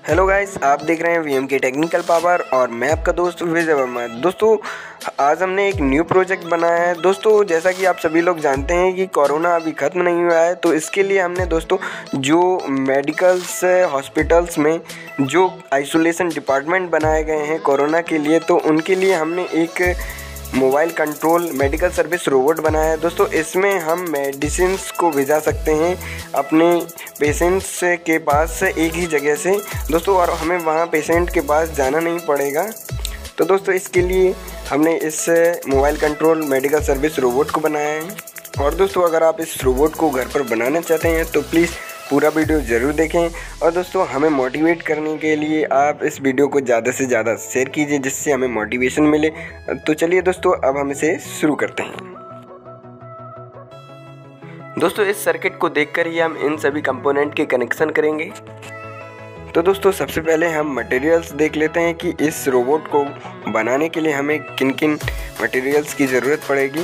Hello guys, आप देख रहे हैं वीएमके टेक्निकल पावर और मैं आपका दोस्त विजय वर्मा। दोस्तों, आज हमने एक न्यू प्रोजेक्ट बनाया है। दोस्तों, जैसा कि आप सभी लोग जानते हैं कि कोरोना अभी ख़त्म नहीं हुआ है, तो इसके लिए हमने दोस्तों जो मेडिकल्स हॉस्पिटल्स में जो आइसोलेशन डिपार्टमेंट बनाए गए हैं कोरोना के लिए, तो उनके लिए हमने एक mobile control medical service robot बनाया है। दोस्तों, इसमें हम मेडिसिन्स को भेजा सकते हैं अपने पेशेंट्स के पास एक ही जगह से दोस्तों, और हमें वहाँ पेशेंट के पास जाना नहीं पड़ेगा। तो दोस्तों, इसके लिए हमने इस mobile control medical service robot को बनाया है। और दोस्तों, अगर आप इस रोबोट को घर पर बनाना चाहते हैं तो प्लीज़ पूरा वीडियो ज़रूर देखें। और दोस्तों, हमें मोटिवेट करने के लिए आप इस वीडियो को ज़्यादा से ज़्यादा शेयर कीजिए, जिससे हमें मोटिवेशन मिले। तो चलिए दोस्तों, अब हम इसे शुरू करते हैं। दोस्तों, इस सर्किट को देखकर ही हम इन सभी कंपोनेंट के कनेक्शन करेंगे। तो दोस्तों, सबसे पहले हम मटेरियल्स देख लेते हैं कि इस रोबोट को बनाने के लिए हमें किन किन मटेरियल्स की ज़रूरत पड़ेगी।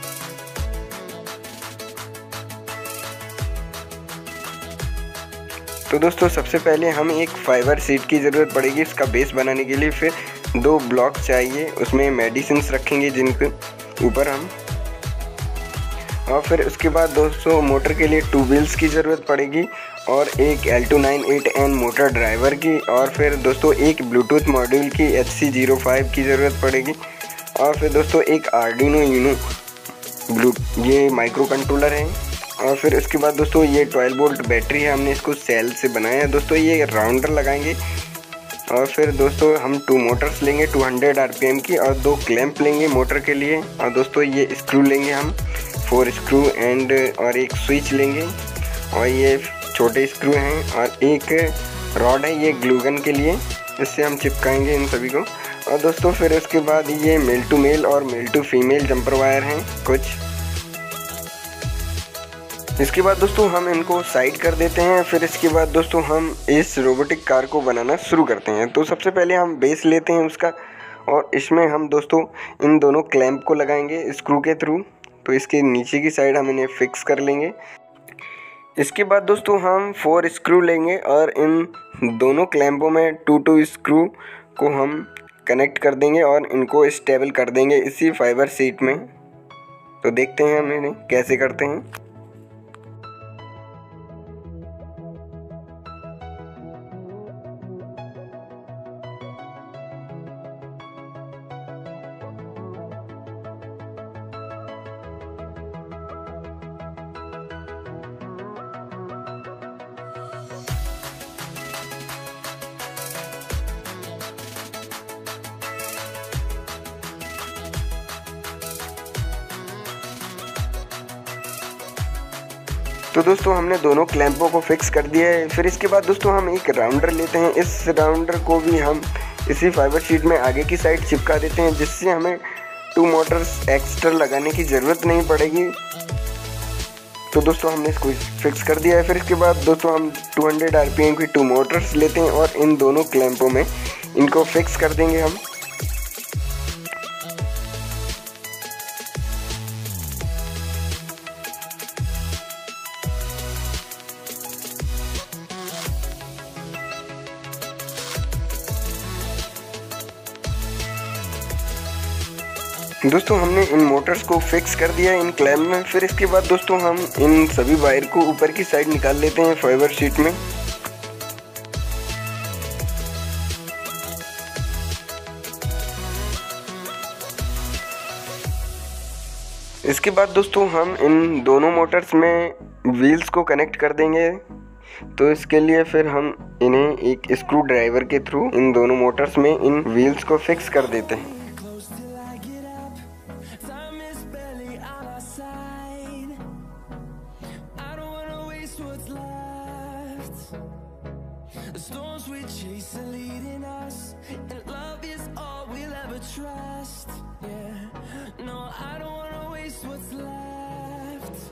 तो दोस्तों, सबसे पहले हमें एक फाइबर शीट की ज़रूरत पड़ेगी इसका बेस बनाने के लिए। फिर 2 ब्लॉक चाहिए, उसमें मेडिसिन्स रखेंगे जिनके ऊपर हम। और फिर उसके बाद दोस्तों, मोटर के लिए 2 व्हील्स की ज़रूरत पड़ेगी और एक L298N मोटर ड्राइवर की। और फिर दोस्तों, एक ब्लूटूथ मॉड्यूल की HC05 की ज़रूरत पड़ेगी। और फिर दोस्तों, एक आर्डिनो यूनो ये माइक्रो कंट्रोलर है। और फिर उसके बाद दोस्तों, ये 12 वोल्ट बैटरी है, हमने इसको सेल से बनाया है। दोस्तों, ये राउंडर लगाएंगे। और फिर दोस्तों, हम 2 मोटर्स लेंगे 200 RPM की और 2 क्लैंप लेंगे मोटर के लिए। और दोस्तों, ये स्क्रू लेंगे हम 4 स्क्रू एंड और एक स्विच लेंगे। और ये छोटे स्क्रू हैं और एक रॉड है, ये ग्लू गन के लिए, इससे हम चिपकाएंगे इन सभी को। और दोस्तों, फिर उसके बाद ये मेल टू मेल और male to female jumper wire हैं कुछ। इसके बाद दोस्तों, हम इनको साइड कर देते हैं। फिर इसके बाद दोस्तों, हम इस रोबोटिक कार को बनाना शुरू करते हैं। तो सबसे पहले हम बेस लेते हैं उसका, और इसमें हम दोस्तों इन दोनों क्लैंप को लगाएंगे स्क्रू के थ्रू। तो इसके नीचे की साइड हम इन्हें फिक्स कर लेंगे। इसके बाद दोस्तों, हम 4 स्क्रू लेंगे और इन दोनों क्लैंपों में 2 स्क्रू को हम कनेक्ट कर देंगे और इनको स्टेबल कर देंगे इसी फाइबर शीट में। तो देखते हैं हम इन्हें कैसे करते हैं। तो दोस्तों, हमने दोनों क्लैंपों को फिक्स कर दिया है। फिर इसके बाद दोस्तों, हम एक राउंडर लेते हैं। इस राउंडर को भी हम इसी फाइबर शीट में आगे की साइड चिपका देते हैं, जिससे हमें 2 मोटर्स एक्स्ट्रा लगाने की ज़रूरत नहीं पड़ेगी। तो दोस्तों, हमने इसको फिक्स कर दिया है। फिर इसके बाद दोस्तों, हम 200 RPM की 2 मोटर्स लेते हैं और इन दोनों क्लैंपों में इनको फिक्स कर देंगे हम। दोस्तों, हमने इन मोटर्स को फिक्स कर दिया है इन क्लैंप में। फिर इसके बाद दोस्तों, हम इन सभी वायर को ऊपर की साइड निकाल लेते हैं फाइबर शीट में। इसके बाद दोस्तों, हम इन दोनों मोटर्स में व्हील्स को कनेक्ट कर देंगे। तो इसके लिए फिर हम इन्हें एक स्क्रू ड्राइवर के थ्रू इन दोनों मोटर्स में इन व्हील्स को फिक्स कर देते हैं। Storms we chase are leading us, and love is all we'll ever trust. Yeah, no, I don't wanna waste what's left.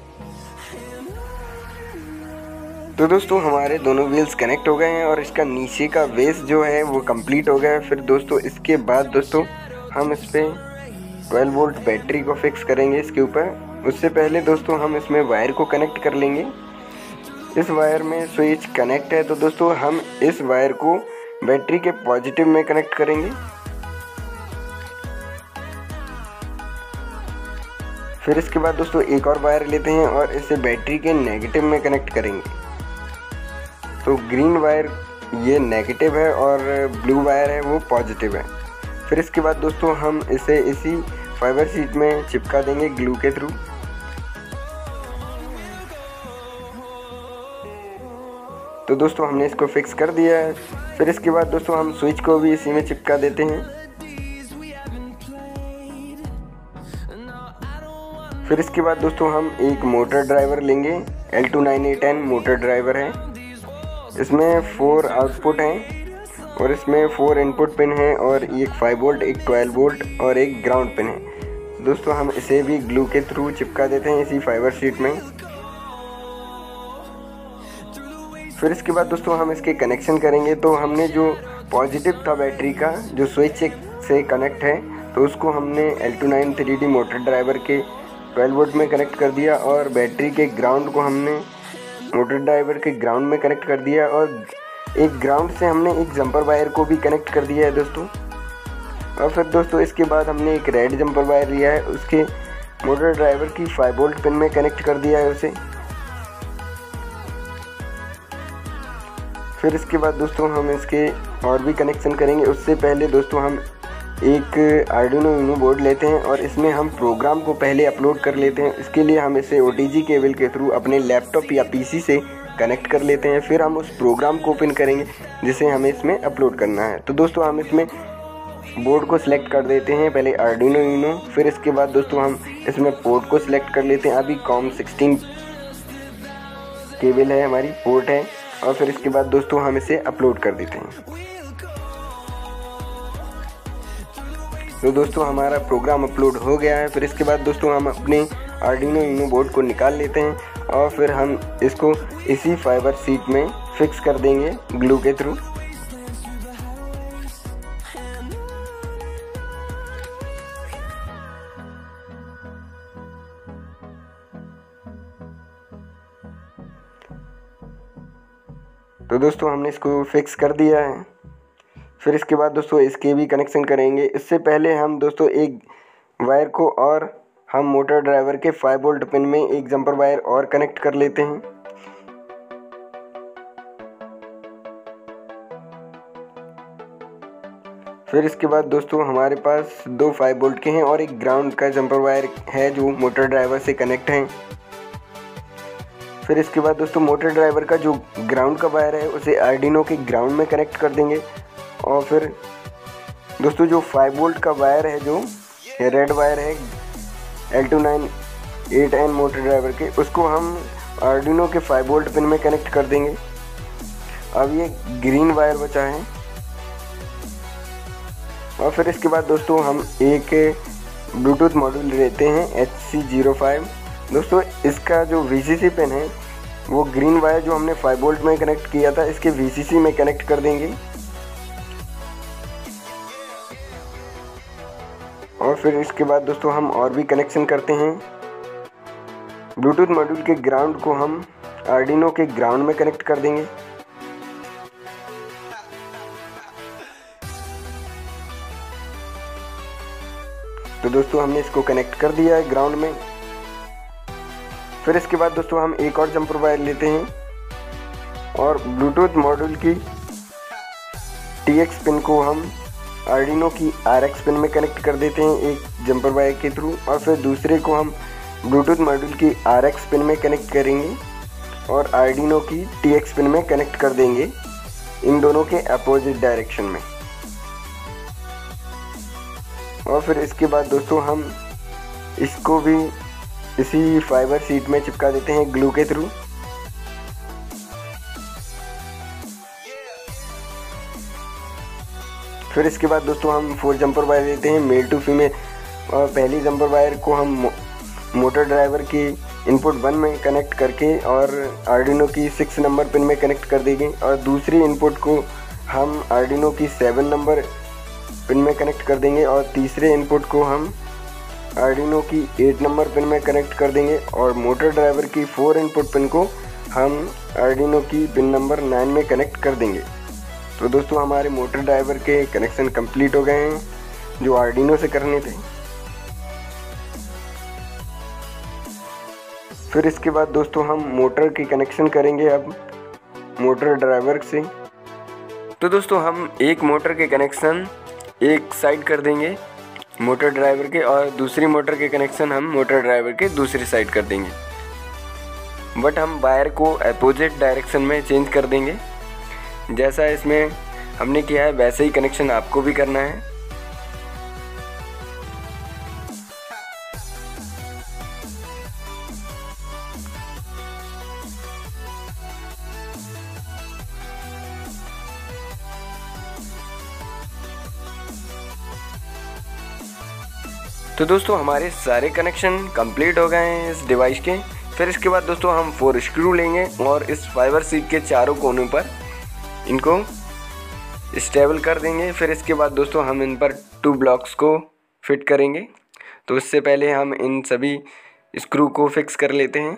तो दोस्तों, हमारे दोनों व्हील्स कनेक्ट हो गए हैं और इसका नीचे का बेस जो है वो कंप्लीट हो गया है। फिर दोस्तों, इसके बाद दोस्तों, हम इस पर 12 वोल्ट बैटरी को फिक्स करेंगे इसके ऊपर। उससे पहले दोस्तों, हम इसमें वायर को कनेक्ट कर लेंगे। इस वायर में स्विच कनेक्ट है, तो दोस्तों हम इस वायर को बैटरी के पॉजिटिव में कनेक्ट करेंगे। फिर इसके बाद दोस्तों एक और वायर लेते हैं और इसे बैटरी के नेगेटिव में कनेक्ट करेंगे। तो ग्रीन वायर ये नेगेटिव है और ब्लू वायर है वो पॉजिटिव है। फिर इसके बाद दोस्तों हम इसे इसी फाइबर शीट में चिपका देंगे ग्लू के थ्रू। तो दोस्तों हमने इसको फिक्स कर दिया है। फिर इसके बाद दोस्तों हम स्विच को भी इसी में चिपका देते हैं। फिर इसके बाद दोस्तों हम एक मोटर ड्राइवर लेंगे, L29A10 मोटर ड्राइवर है। इसमें 4 आउटपुट हैं और इसमें 4 इनपुट पिन हैं और एक 5 वोल्ट, एक 12 वोल्ट और एक ग्राउंड पिन है। दोस्तों हम इसे भी ग्लू के थ्रू चिपका देते हैं इसी फाइबर शीट में। फिर इसके बाद दोस्तों हम इसके कनेक्शन करेंगे। तो हमने जो पॉजिटिव था बैटरी का जो स्विच से कनेक्ट है, तो उसको हमने L29 3D मोटर ड्राइवर के 12 वोल्ट में कनेक्ट कर दिया और बैटरी के ग्राउंड को हमने मोटर ड्राइवर के ग्राउंड में कनेक्ट कर दिया और एक ग्राउंड से हमने एक जंपर वायर को भी कनेक्ट कर दिया है दोस्तों। और फिर दोस्तों इसके बाद हमने एक रेड जंपर वायर लिया है, उसके मोटर ड्राइवर की 5 वोल्ट पिन में कनेक्ट कर दिया है उसे। फिर इसके बाद दोस्तों हम इसके और भी कनेक्शन करेंगे। उससे पहले दोस्तों हम एक आर्डिनो यूनो बोर्ड लेते हैं और इसमें हम प्रोग्राम को पहले अपलोड कर लेते हैं। इसके लिए हम इसे OTG केबल के थ्रू अपने लैपटॉप या PC से कनेक्ट कर लेते हैं। फिर हम उस प्रोग्राम को ओपन करेंगे जिसे हमें इसमें अपलोड करना है। तो दोस्तों हम इसमें बोर्ड को सिलेक्ट कर देते हैं, पहले आर्डिनो यूनो। फिर इसके बाद दोस्तों हम इसमें पोर्ट को सिलेक्ट कर लेते हैं। अभी COM16 केबल है हमारी, पोर्ट है। और फिर इसके बाद दोस्तों हम इसे अपलोड कर देते हैं। तो दोस्तों हमारा प्रोग्राम अपलोड हो गया है। फिर इसके बाद दोस्तों हम अपने आर्डिनो यूनो बोर्ड को निकाल लेते हैं और फिर हम इसको इसी फाइबर शीट में फिक्स कर देंगे ग्लू के थ्रू। तो दोस्तों हमने इसको फिक्स कर दिया है। फिर इसके बाद दोस्तों इसके भी कनेक्शन करेंगे। इससे पहले हम दोस्तों एक वायर को और हम मोटर ड्राइवर के 5 वोल्ट पिन में एक जंपर वायर और कनेक्ट कर लेते हैं। फिर इसके बाद दोस्तों हमारे पास 2 5 वोल्ट के हैं और एक ग्राउंड का जंपर वायर है जो मोटर ड्राइवर से कनेक्ट है। फिर इसके बाद दोस्तों मोटर ड्राइवर का जो ग्राउंड का वायर है उसे आर्डिनो के ग्राउंड में कनेक्ट कर देंगे। और फिर दोस्तों जो 5 वोल्ट का वायर है, जो रेड वायर है L29A10 मोटर ड्राइवर के, उसको हम आर्डिनो के 5 वोल्ट पिन में कनेक्ट कर देंगे। अब ये ग्रीन वायर बचा है। और फिर इसके बाद दोस्तों हम एक ब्लूटूथ मॉड्यूल लेते हैं HC05। दोस्तों इसका जो VCC पिन है वो ग्रीन वायर जो हमने 5 वोल्ट में कनेक्ट किया था इसके VCC में कनेक्ट कर देंगे। और फिर इसके बाद दोस्तों हम और भी कनेक्शन करते हैं। ब्लूटूथ मॉड्यूल के ग्राउंड को हम आर्डिनो के ग्राउंड में कनेक्ट कर देंगे। तो दोस्तों हमने इसको कनेक्ट कर दिया है ग्राउंड में। फिर इसके बाद दोस्तों हम एक और जंपर वायर लेते हैं और ब्लूटूथ मॉड्यूल की TX पिन को हम आर्डिनो की RX पिन में कनेक्ट कर देते हैं एक जंपर वायर के थ्रू। और फिर दूसरे को हम ब्लूटूथ मॉड्यूल की RX पिन में कनेक्ट करेंगे और आर्डिनो की TX पिन में कनेक्ट कर देंगे, इन दोनों के अपोजिट डायरेक्शन में। और फिर इसके बाद दोस्तों हम इसको भी इसी फाइबर शीट में चिपका देते हैं ग्लू के थ्रू। फिर इसके बाद दोस्तों हम 4 जंपर वायर लेते हैं मेल टू फीमेल। और पहली जंपर वायर को हम मोटर ड्राइवर की इनपुट 1 में कनेक्ट करके और आर्डिनो की 6 नंबर पिन में कनेक्ट कर देंगे। और दूसरी इनपुट को हम आर्डिनो की 7 नंबर पिन में कनेक्ट कर देंगे और तीसरे इनपुट को हम आर्डिनो की 8 नंबर पिन में कनेक्ट कर देंगे। और मोटर ड्राइवर की 4 इनपुट पिन को हम आर्डिनो की पिन नंबर 9 में कनेक्ट कर देंगे। तो दोस्तों हमारे मोटर ड्राइवर के कनेक्शन कंप्लीट हो गए हैं जो आर्डिनो से करने थे। फिर इसके बाद दोस्तों हम मोटर की कनेक्शन करेंगे अब मोटर ड्राइवर से। तो दोस्तों हम एक मोटर के कनेक्शन एक साइड कर देंगे मोटर ड्राइवर के, और दूसरी मोटर के कनेक्शन हम मोटर ड्राइवर के दूसरी साइड कर देंगे, बट हम वायर को अपोजिट डायरेक्शन में चेंज कर देंगे। जैसा इसमें हमने किया है वैसे ही कनेक्शन आपको भी करना है। तो दोस्तों हमारे सारे कनेक्शन कंप्लीट हो गए हैं इस डिवाइस के। फिर इसके बाद दोस्तों हम 4 स्क्रू लेंगे और इस फाइबर सीट के चारों कोनों पर इनको स्टेबल कर देंगे। फिर इसके बाद दोस्तों हम इन पर 2 ब्लॉक्स को फिट करेंगे। तो इससे पहले हम इन सभी स्क्रू को फिक्स कर लेते हैं।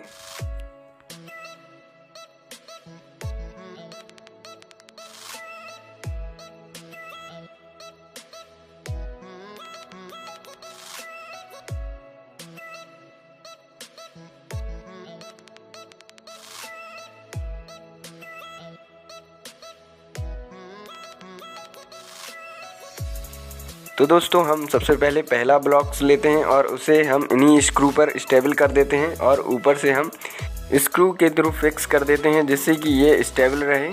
तो दोस्तों हम सबसे पहले पहला ब्लॉक्स लेते हैं और उसे हम इन्हीं स्क्रू पर स्टेबल कर देते हैं और ऊपर से हम स्क्रू के थ्रू फिक्स कर देते हैं जिससे कि ये स्टेबल रहे।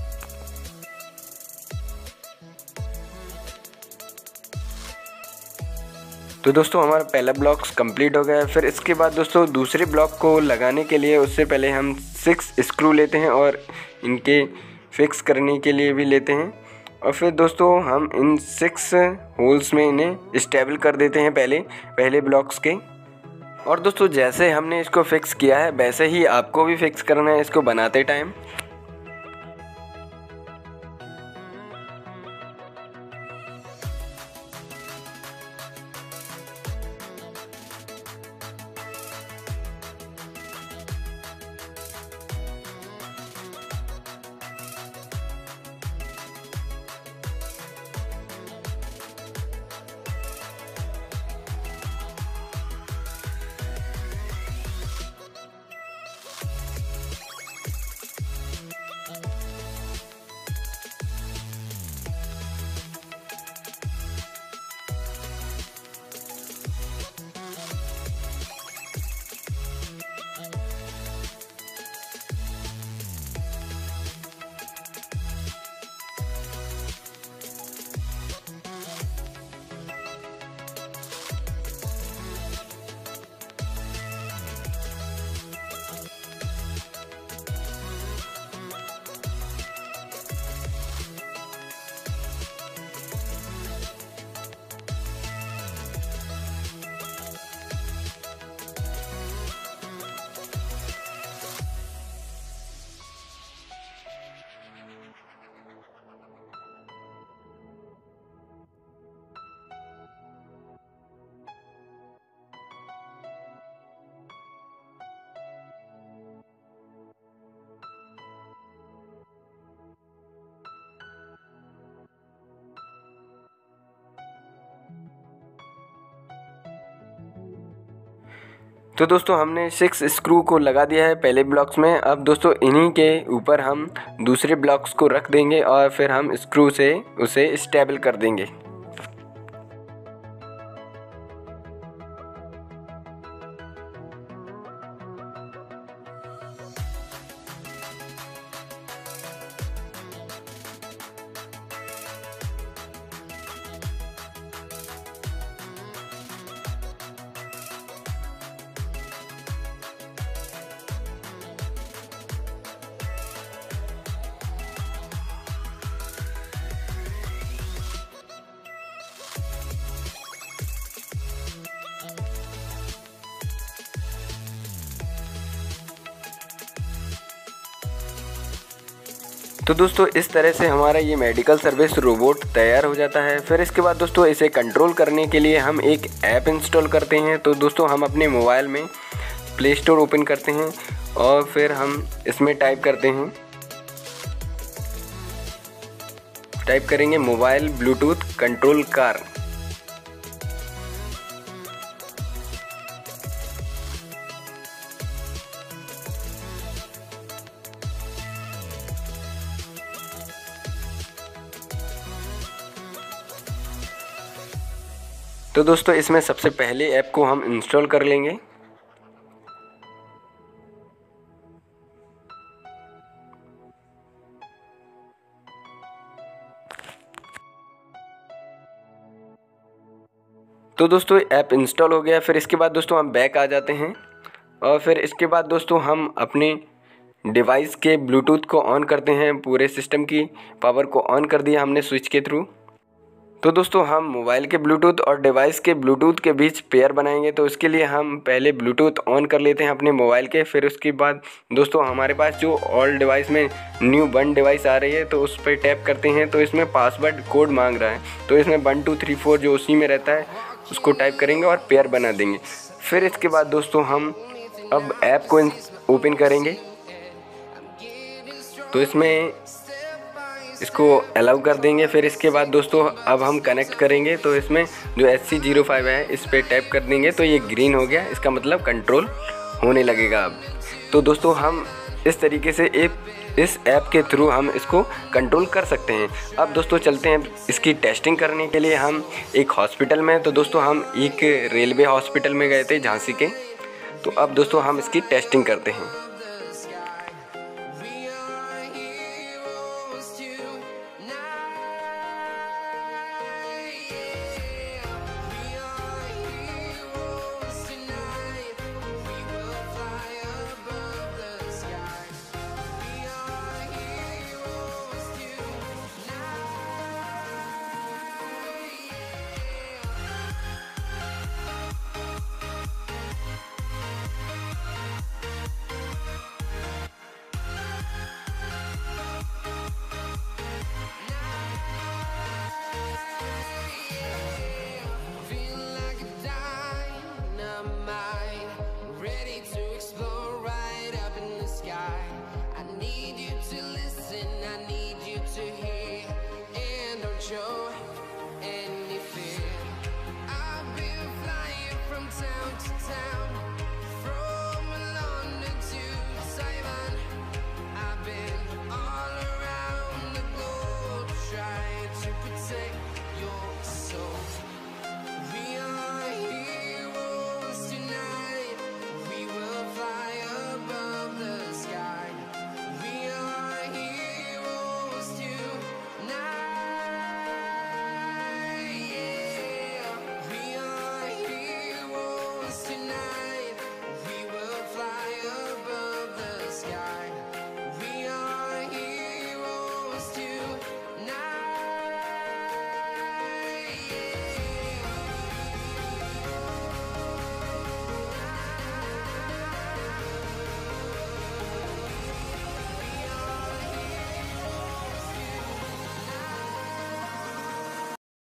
तो दोस्तों हमारा पहला ब्लॉक्स कंप्लीट हो गया है। फिर इसके बाद दोस्तों दूसरे ब्लॉक को लगाने के लिए उससे पहले हम 6 स्क्रू लेते हैं और इनके फिक्स करने के लिए भी लेते हैं, और फिर दोस्तों हम इन 6 होल्स में इन्हें स्टेबल कर देते हैं पहले ब्लॉक्स के। और दोस्तों जैसे हमने इसको फिक्स किया है वैसे ही आपको भी फिक्स करना है इसको बनाते टाइम। तो दोस्तों हमने 6 स्क्रू को लगा दिया है पहले ब्लॉक्स में। अब दोस्तों इन्हीं के ऊपर हम दूसरे ब्लॉक्स को रख देंगे और फिर हम स्क्रू से उसे स्टेबल कर देंगे। तो दोस्तों इस तरह से हमारा ये मेडिकल सर्विस रोबोट तैयार हो जाता है। फिर इसके बाद दोस्तों इसे कंट्रोल करने के लिए हम एक ऐप इंस्टॉल करते हैं। तो दोस्तों हम अपने मोबाइल में प्ले स्टोर ओपन करते हैं और फिर हम इसमें टाइप करेंगे मोबाइल ब्लूटूथ कंट्रोल कार। तो दोस्तों इसमें सबसे पहले ऐप को हम इंस्टॉल कर लेंगे। तो दोस्तों ऐप इंस्टॉल हो गया। फिर इसके बाद दोस्तों हम बैक आ जाते हैं और फिर इसके बाद दोस्तों हम अपने डिवाइस के ब्लूटूथ को ऑन करते हैं। पूरे सिस्टम की पावर को ऑन कर दिया हमने स्विच के थ्रू। तो दोस्तों हम मोबाइल के ब्लूटूथ और डिवाइस के ब्लूटूथ के बीच पेयर बनाएंगे। तो इसके लिए हम पहले ब्लूटूथ ऑन कर लेते हैं अपने मोबाइल के। फिर उसके बाद दोस्तों हमारे पास जो ऑल डिवाइस में न्यू 1 डिवाइस आ रही है तो उस पर टैप करते हैं। तो इसमें पासवर्ड कोड मांग रहा है, तो इसमें 1 2 3 4 जो उसी में रहता है उसको टाइप करेंगे और पेयर बना देंगे। फिर इसके बाद दोस्तों हम अब ऐप को ओपन करेंगे। तो इसमें इसको अलाउ कर देंगे। फिर इसके बाद दोस्तों अब हम कनेक्ट करेंगे। तो इसमें जो SC05 है इस पर टैप कर देंगे। तो ये ग्रीन हो गया, इसका मतलब कंट्रोल होने लगेगा अब। तो दोस्तों हम इस तरीके से इस ऐप के थ्रू हम इसको कंट्रोल कर सकते हैं। अब दोस्तों चलते हैं इसकी टेस्टिंग करने के लिए हम एक हॉस्पिटल में। तो दोस्तों हम एक रेलवे हॉस्पिटल में गए थे झांसी के। तो अब दोस्तों हम इसकी टेस्टिंग करते हैं।